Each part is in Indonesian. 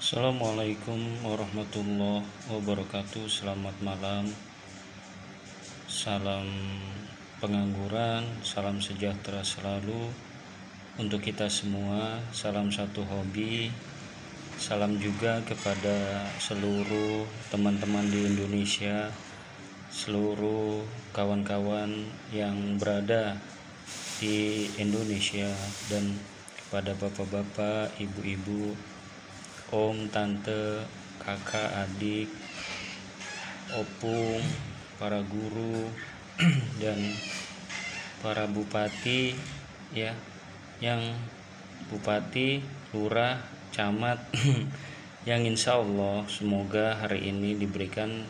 Assalamualaikum warahmatullahi wabarakatuh. Selamat malam. Salam pengangguran, salam sejahtera selalu untuk kita semua. Salam satu hobi. Salam juga kepada seluruh teman-teman di Indonesia, seluruh kawan-kawan yang berada di Indonesia, dan kepada bapak-bapak, ibu-ibu, om, tante, kakak, adik, opung, para guru dan para bupati, ya, yang bupati, lurah, camat yang insya Allah semoga hari ini diberikan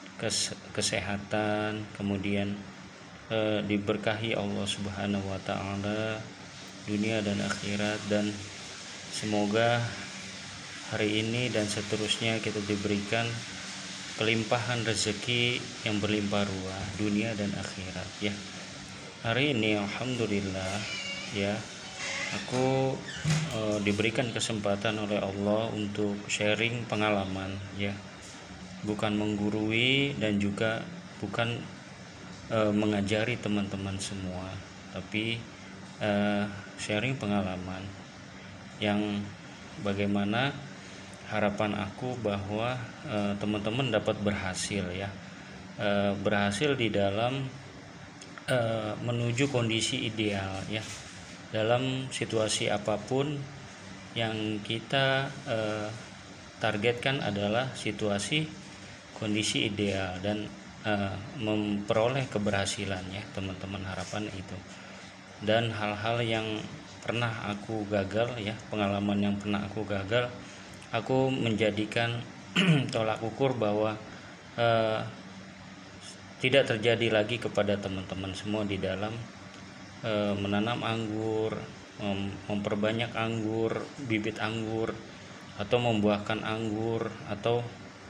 kesehatan, kemudian diberkahi Allah Subhanahu wa Ta'ala dunia dan akhirat, dan semoga hari ini dan seterusnya kita diberikan kelimpahan rezeki yang berlimpah ruah dunia dan akhirat, ya. Hari ini alhamdulillah, ya, aku diberikan kesempatan oleh Allah untuk sharing pengalaman, ya. Bukan menggurui dan juga bukan mengajari teman-teman semua, tapi sharing pengalaman yang bagaimana harapan aku bahwa teman-teman dapat berhasil, ya, berhasil di dalam menuju kondisi ideal, ya, dalam situasi apapun yang kita targetkan adalah situasi kondisi ideal dan memperoleh keberhasilan, ya teman-teman. Harapan itu dan hal-hal yang pernah aku gagal, ya, pengalaman yang pernah aku gagal, aku menjadikan tolak ukur bahwa tidak terjadi lagi kepada teman-teman semua di dalam menanam anggur, memperbanyak anggur, bibit anggur, atau membuahkan anggur, atau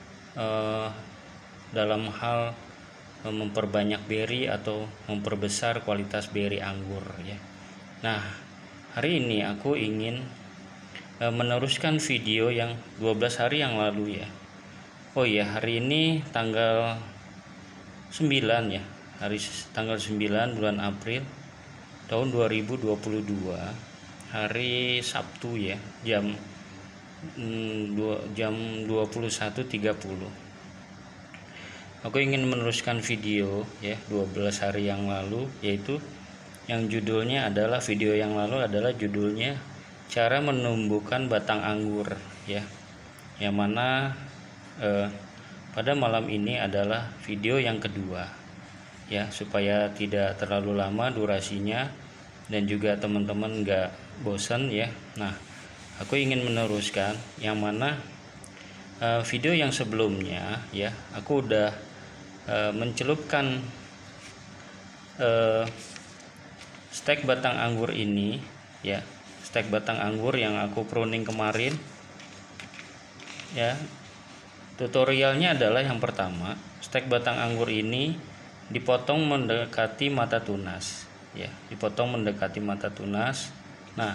dalam hal memperbanyak beri atau memperbesar kualitas beri anggur, ya. Nah, hari ini aku ingin meneruskan video yang 12 hari yang lalu, ya. Oh iya, hari ini tanggal 9, ya. Tanggal 9 bulan April tahun 2022. Hari Sabtu, ya. Jam 21.30. Aku ingin meneruskan video, ya, 12 hari yang lalu, yaitu yang judulnya adalah judulnya cara menumbuhkan batang anggur, ya. Yang mana pada malam ini adalah video yang kedua, ya, supaya tidak terlalu lama durasinya dan juga teman-teman nggak bosan, ya. Nah, aku ingin meneruskan yang mana video yang sebelumnya, ya, aku udah mencelupkan stek batang anggur ini, ya, stek batang anggur yang aku pruning kemarin, ya. Tutorialnya adalah yang pertama, stek batang anggur ini dipotong mendekati mata tunas, ya, dipotong mendekati mata tunas. Nah,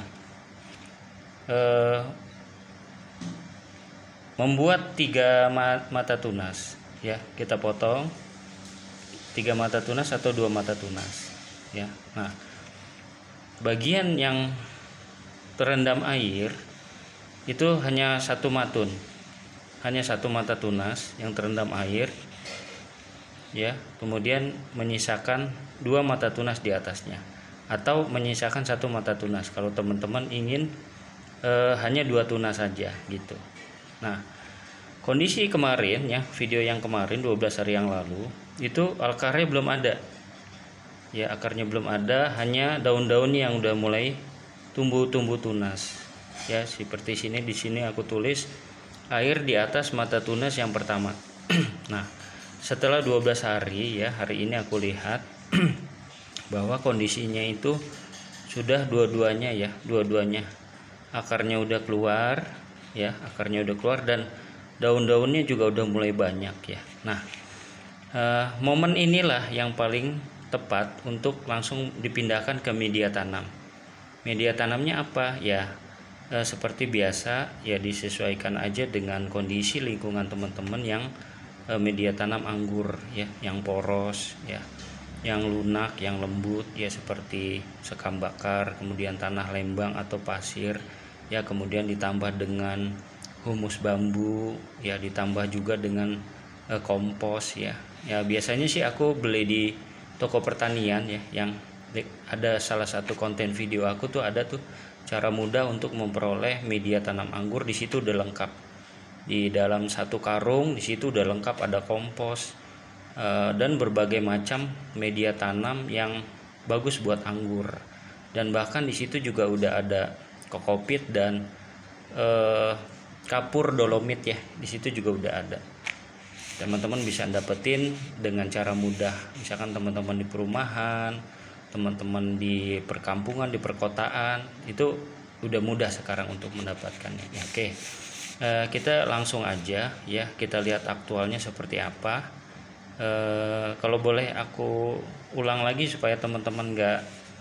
membuat 3 mata tunas, ya, kita potong 3 mata tunas atau 2 mata tunas, ya. Nah, bagian yang terendam air itu hanya satu mata tunas yang terendam air, ya. Kemudian menyisakan 2 mata tunas di atasnya, atau menyisakan 1 mata tunas kalau teman-teman ingin hanya 2 tunas saja, gitu. Nah, kondisi kemarin, ya, video yang kemarin 12 hari yang lalu itu akarnya belum ada, ya, akarnya belum ada, hanya daun-daun yang udah mulai tumbuh tunas, ya, seperti sini. Di sini aku tulis air di atas mata tunas yang pertama. Nah, setelah 12 hari, ya, hari ini aku lihat bahwa kondisinya itu sudah dua-duanya akarnya udah keluar, ya, akarnya udah keluar dan daun-daunnya juga udah mulai banyak, ya. Nah, momen inilah yang paling tepat untuk langsung dipindahkan ke media tanam. Media tanamnya apa? Ya, seperti biasa ya, disesuaikan aja dengan kondisi lingkungan teman-teman yang media tanam anggur ya, yang poros ya, yang lunak, yang lembut ya, seperti sekam bakar, kemudian tanah lembang atau pasir ya, kemudian ditambah dengan humus bambu ya, ditambah juga dengan kompos ya. Ya biasanya sih aku beli di toko pertanian ya, yang ada salah satu konten video aku tuh ada tuh cara mudah untuk memperoleh media tanam anggur. Di situ udah lengkap, di dalam satu karung di situ udah lengkap, ada kompos dan berbagai macam media tanam yang bagus buat anggur. Dan bahkan di situ juga udah ada kokopit dan kapur dolomit ya, di situ juga udah ada. Teman-teman bisa dapetin dengan cara mudah. Misalkan teman-teman di perumahan, teman-teman di perkampungan, di perkotaan, itu udah mudah sekarang untuk mendapatkannya. Oke, kita langsung aja ya, kita lihat aktualnya seperti apa. Kalau boleh aku ulang lagi supaya teman-teman nggak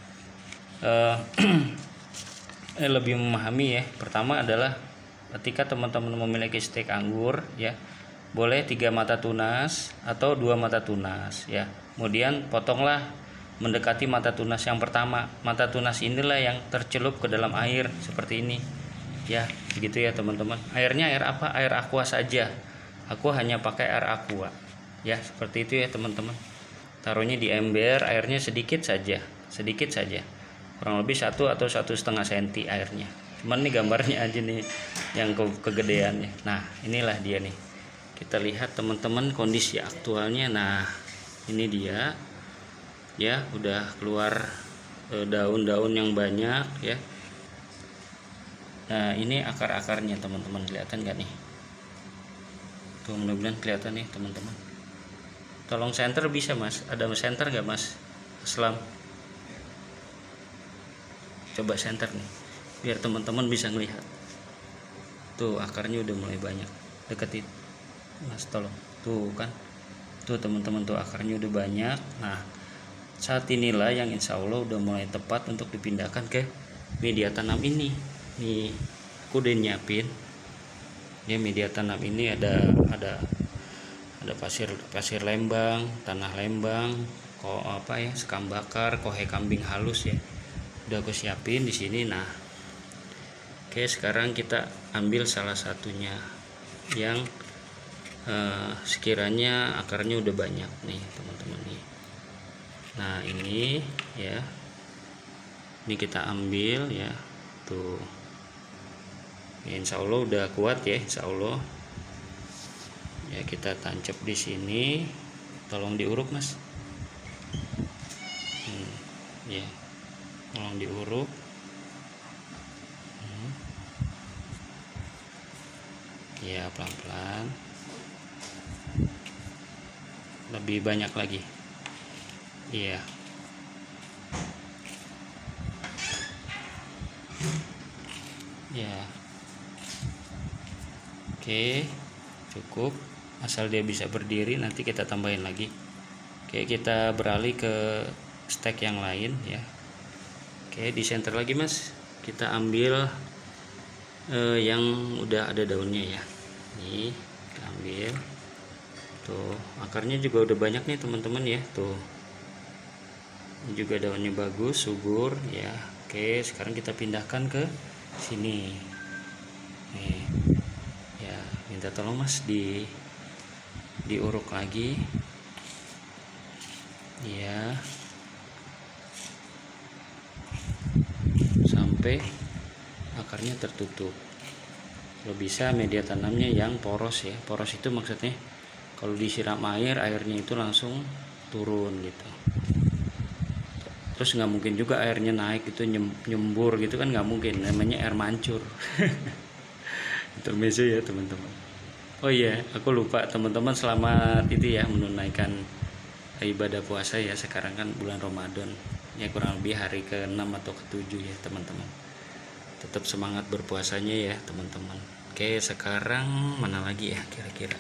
lebih memahami ya. Pertama adalah ketika teman-teman memiliki stek anggur ya, boleh 3 mata tunas atau 2 mata tunas ya. Kemudian potonglah mendekati mata tunas yang pertama. Mata tunas inilah yang tercelup ke dalam air seperti ini ya, begitu ya teman-teman. Airnya air apa? Air aqua saja. Aku hanya pakai air aqua ya, seperti itu ya teman-teman. Taruhnya di ember, airnya sedikit saja, kurang lebih 1 atau 1,5 cm airnya. Cuman nih gambarnya aja nih yang kegedeannya. Nah inilah dia nih, kita lihat teman-teman kondisi aktualnya. Nah ini dia ya, udah keluar daun-daun yang banyak ya. Nah ini akar-akarnya teman-teman, kelihatan nggak nih? Tuh mudah-mudahan kelihatan nih teman-teman. Tolong center bisa mas, ada center nggak mas Aslam? Coba center nih biar teman-teman bisa ngelihat. Tuh akarnya udah mulai banyak, deketin mas tolong. Tuh kan, tuh teman-teman, tuh akarnya udah banyak. Nah saat inilah yang insya Allah udah mulai tepat untuk dipindahkan ke media tanam ini. Nih aku udah nyiapin ya media tanam ini, ada pasir lembang, tanah lembang, sekam bakar, kohe kambing halus ya, udah aku siapin di sini. Nah oke, sekarang kita ambil salah satunya yang sekiranya akarnya udah banyak nih teman-teman nih. Nah ini ya, ini kita ambil ya, tuh ya, insya Allah udah kuat ya, insya Allah ya. Kita tancap di sini, tolong diuruk mas. Ya tolong diuruk. Ya pelan-pelan, lebih banyak lagi. Iya. Ya. Oke, cukup. Asal dia bisa berdiri, nanti kita tambahin lagi. Oke, kita beralih ke stek yang lain ya. Oke, di center lagi mas. Kita ambil yang udah ada daunnya ya. Nih, kita ambil. Tuh, akarnya juga udah banyak nih teman-teman ya. Tuh. Ini juga daunnya bagus, subur ya. Oke, sekarang kita pindahkan ke sini. Nih. Ya, minta tolong mas diuruk lagi. Ya. Sampai akarnya tertutup. Kalau bisa media tanamnya yang poros ya. Poros itu maksudnya kalau disiram air, airnya itu langsung turun gitu. Terus nggak mungkin juga airnya naik itu nyembur gitu kan, nggak mungkin, namanya air mancur. Intermezzo ya teman-teman. Oh iya, aku lupa teman-teman, selamat itu ya menunaikan ibadah puasa ya. Sekarang kan bulan Ramadan ya, kurang lebih hari ke-6 atau ke-7 ya teman-teman. Tetap semangat berpuasanya ya teman-teman. Oke, sekarang mana lagi ya kira-kira?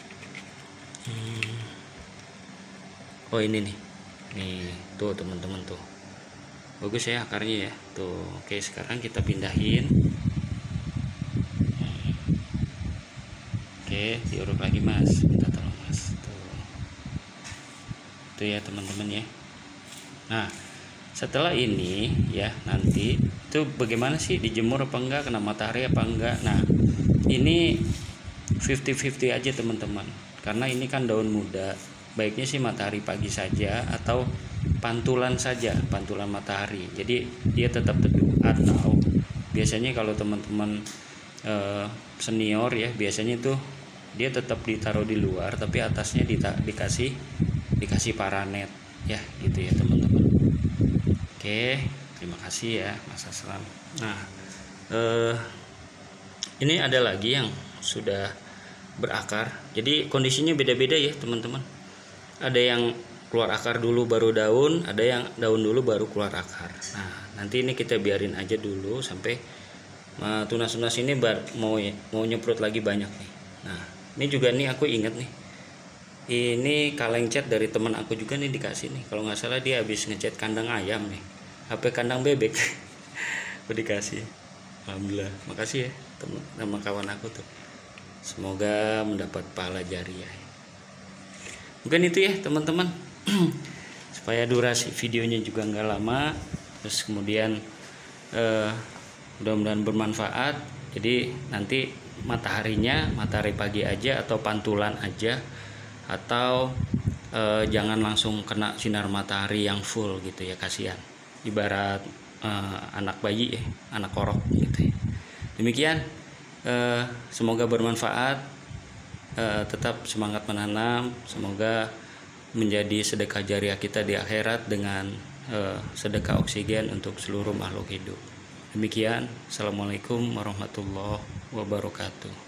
Oh ini nih. Nih, tuh teman-teman tuh. Bagus ya akarnya ya. Tuh. Oke, sekarang kita pindahin Oke, diuruk lagi Mas, minta tolong Mas. Tuh ya teman-teman ya. Nah, setelah ini ya nanti itu bagaimana sih, dijemur apa enggak, kena matahari apa enggak. Nah, ini 50-50 aja teman-teman, karena ini kan daun muda, baiknya sih matahari pagi saja atau pantulan saja, pantulan matahari, jadi dia tetap teduh. Atau biasanya kalau teman-teman senior ya, biasanya tuh dia tetap ditaruh di luar tapi atasnya dikasih paranet ya, gitu ya teman-teman. Oke, terima kasih ya Mas Aslam. Nah, ini ada lagi yang sudah berakar, jadi kondisinya beda-beda ya teman-teman. Ada yang keluar akar dulu baru daun, ada yang daun dulu baru keluar akar. Nah, nanti ini kita biarin aja dulu sampai tunas-tunas ini mau nyeprot lagi banyak nih. Nah, ini juga nih aku ingat nih, ini kaleng cat dari teman aku juga nih dikasih nih, kalau nggak salah dia habis ngecat kandang ayam nih, HP kandang bebek. Aku dikasih. Alhamdulillah, makasih ya teman sama kawan aku tuh, semoga mendapat pahala jariah. Mungkin itu ya teman-teman. Supaya durasi videonya juga nggak lama, terus kemudian mudah-mudahan bermanfaat. Jadi nanti matahari pagi aja atau pantulan aja, atau jangan langsung kena sinar matahari yang full gitu ya, kasihan, ibarat anak bayi ya, anak korok gitu ya. Demikian, semoga bermanfaat, tetap semangat menanam, semoga menjadi sedekah jariah kita di akhirat dengan sedekah oksigen untuk seluruh makhluk hidup. Demikian, assalamualaikum warahmatullahi wabarakatuh.